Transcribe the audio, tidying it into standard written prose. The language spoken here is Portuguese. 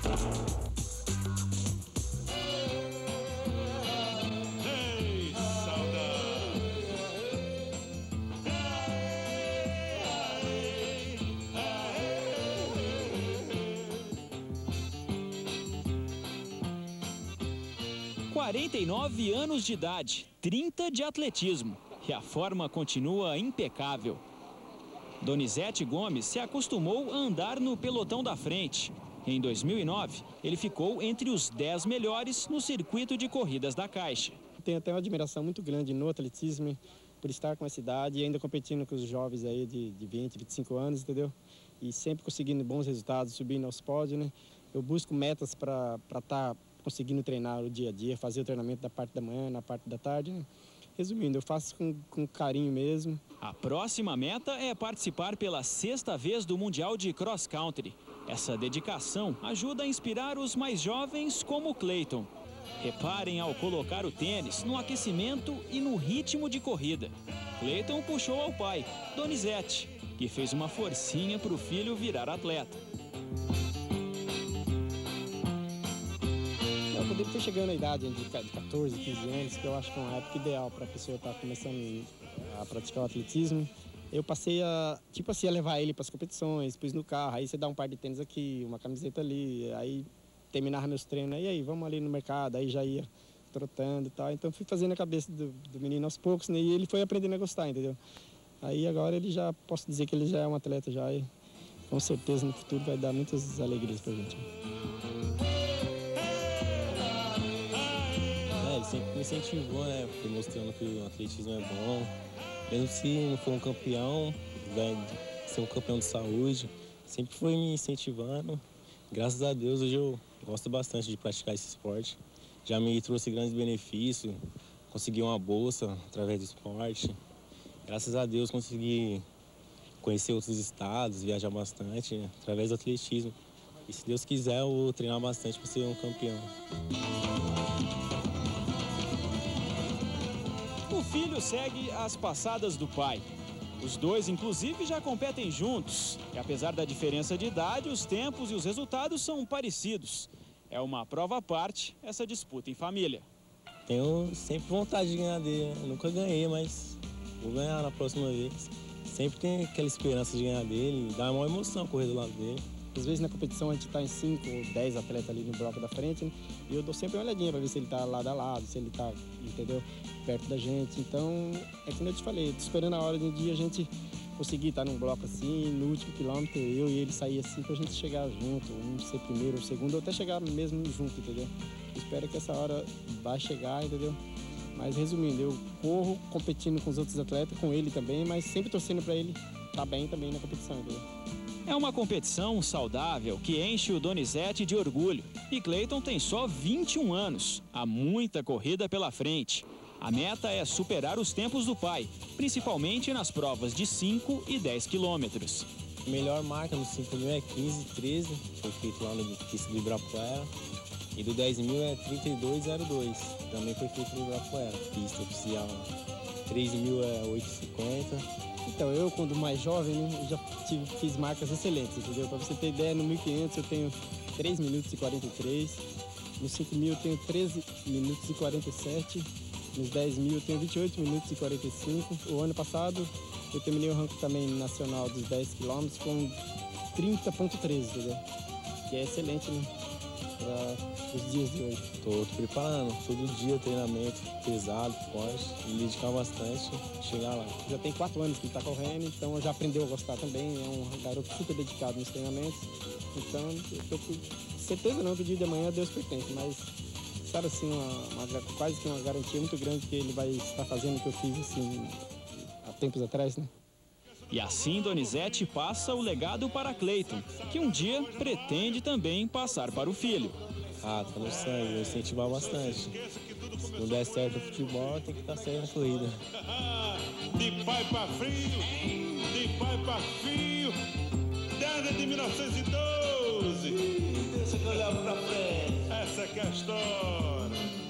Com 49 anos de idade, 30 de atletismo e a forma continua impecável. Donizete Gomes se acostumou a andar no pelotão da frente. Em 2009, ele ficou entre os 10 melhores no circuito de corridas da Caixa. Tenho até uma admiração muito grande no atletismo, por estar com essa idade e ainda competindo com os jovens aí de 20, 25 anos, entendeu? E sempre conseguindo bons resultados, subindo aos pódios, né? Eu busco metas para estar conseguindo treinar o dia a dia, fazer o treinamento da parte da manhã, na parte da tarde, né? Resumindo, eu faço com carinho mesmo. A próxima meta é participar pela 6ª vez do Mundial de Cross Country. Essa dedicação ajuda a inspirar os mais jovens como o Cleiton. Reparem ao colocar o tênis no aquecimento e no ritmo de corrida. Cleiton puxou ao pai, Donizete, que fez uma forcinha para o filho virar atleta. Quando ele foi chegando à idade de 14, 15 anos, que eu acho que é uma época ideal para a pessoa estar começando a praticar o atletismo, eu passei a levar ele para as competições, pus no carro, aí você dá um par de tênis aqui, uma camiseta ali, aí terminava meus treinos, e aí vamos ali no mercado, aí já ia trotando e tal. Então fui fazendo a cabeça do menino aos poucos, né, e ele foi aprendendo a gostar, entendeu? Aí agora ele já, posso dizer que ele já é um atleta já, e com certeza no futuro vai dar muitas alegrias pra gente. Ele sempre me incentivou, né? Foi mostrando que o atletismo é bom. Mesmo se não for um campeão, vai ser um campeão de saúde. Sempre foi me incentivando. Graças a Deus, hoje eu gosto bastante de praticar esse esporte. Já me trouxe grandes benefícios. Consegui uma bolsa através do esporte. Graças a Deus, consegui conhecer outros estados, viajar bastante, né? Através do atletismo. E se Deus quiser, eu vou treinar bastante para ser um campeão. O filho segue as passadas do pai. Os dois, inclusive, já competem juntos. E apesar da diferença de idade, os tempos e os resultados são parecidos. É uma prova à parte essa disputa em família. Tenho sempre vontade de ganhar dele. Eu nunca ganhei, mas vou ganhar na próxima vez. Sempre tem aquela esperança de ganhar dele. Dá uma emoção correr do lado dele. Às vezes na competição a gente está em 5 ou 10 atletas ali no bloco da frente, né? E eu dou sempre uma olhadinha para ver se ele está lado a lado, se ele está, entendeu, perto da gente. Então, é como eu te falei, tô esperando a hora de um dia a gente conseguir estar num bloco assim, no último quilômetro, eu e ele sair assim, pra gente chegar junto, um ser primeiro, ou segundo, ou até chegar mesmo junto, entendeu? Espero que essa hora vai chegar, entendeu? Mas resumindo, eu corro competindo com os outros atletas, com ele também, mas sempre torcendo para ele estar bem também na competição, entendeu? É uma competição saudável que enche o Donizete de orgulho. E Cleiton tem só 21 anos. Há muita corrida pela frente. A meta é superar os tempos do pai, principalmente nas provas de 5 e 10 quilômetros. A melhor marca no 5.000 é 15:13, foi feito lá no pista do Ibirapuera. E do 10.000 é 32:02, também foi feito no Ibirapuera, pista oficial. 3.000 é 8:50. Então, eu, quando mais jovem, né, eu já fiz marcas excelentes, entendeu? Para você ter ideia, no 1.500 eu tenho 3 minutos e 43, no 5.000 eu tenho 13 minutos e 47, nos 10.000 eu tenho 28 minutos e 45. O ano passado eu terminei o ranking também nacional dos 10 km com 30,13, entendeu? Que é excelente, né? Para os dias de hoje. Tô preparando, todo dia treinamento pesado, forte, me dedicar bastante, chegar lá. Já tem 4 anos que ele está correndo, então já aprendeu a gostar também, é um garoto super dedicado nos treinamentos. Então, eu tô com certeza não que o dia de amanhã Deus pertence, mas sabe assim, quase que uma garantia muito grande que ele vai estar fazendo o que eu fiz assim há tempos atrás, né? E assim Donizete passa o legado para Cleiton, que um dia pretende também passar para o filho. Ah, tá no sangue, vou incentivar bastante. Se não der certo o futebol, tem que estar certo na corrida. De pai para filho, de pai para filho, desde 1912. Deixa que eu levo pra frente. Essa que é a história.